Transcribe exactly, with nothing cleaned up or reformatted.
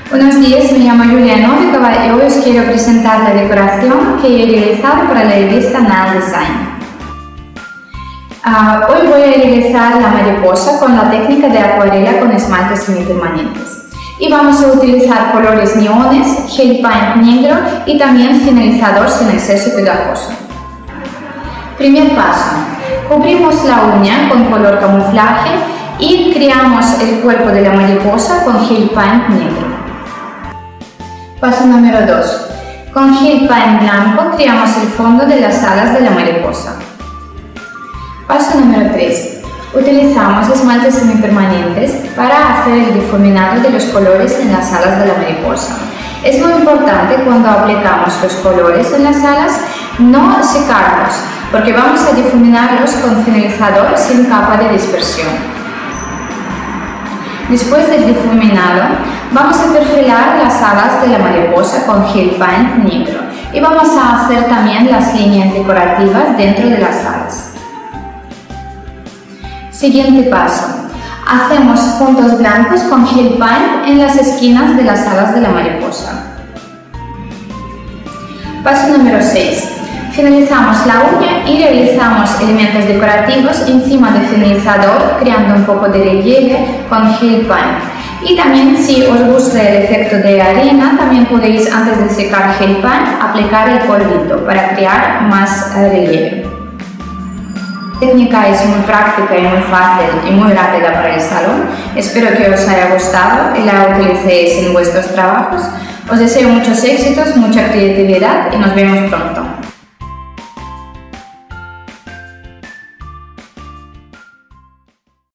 Buenos días, me llamo Yulia Novikova y hoy os quiero presentar la decoración que he realizado para la revista Nail Design. Uh, hoy voy a realizar la mariposa con la técnica de acuarela con esmaltes semipermanentes. Y vamos a utilizar colores neones, gel paint negro y también finalizador sin exceso pegajoso. Primer paso. Cubrimos la uña con color camuflaje y creamos el cuerpo de la mariposa con gel paint negro. Paso número dos. Con gel paint blanco creamos el fondo de las alas de la mariposa. Paso número tres. Utilizamos esmaltes semipermanentes para hacer el difuminado de los colores en las alas de la mariposa. Es muy importante cuando aplicamos los colores en las alas no secarlos, porque vamos a difuminarlos con finalizador sin capa de dispersión. Después del difuminado, vamos a perfilar las alas de la mariposa con gel paint negro y vamos a hacer también las líneas decorativas dentro de las alas. Siguiente paso. Hacemos puntos blancos con gel paint en las esquinas de las alas de la mariposa. Paso número seis. Finalizamos la uña y realizamos elementos decorativos encima del finalizador, creando un poco de relieve con gel paint. Y también, si os gusta el efecto de arena, también podéis, antes de secar gel paint, aplicar el polvito para crear más relieve. La técnica es muy práctica y muy fácil y muy rápida para el salón. Espero que os haya gustado y la utilicéis en vuestros trabajos. Os deseo muchos éxitos, mucha creatividad y nos vemos pronto.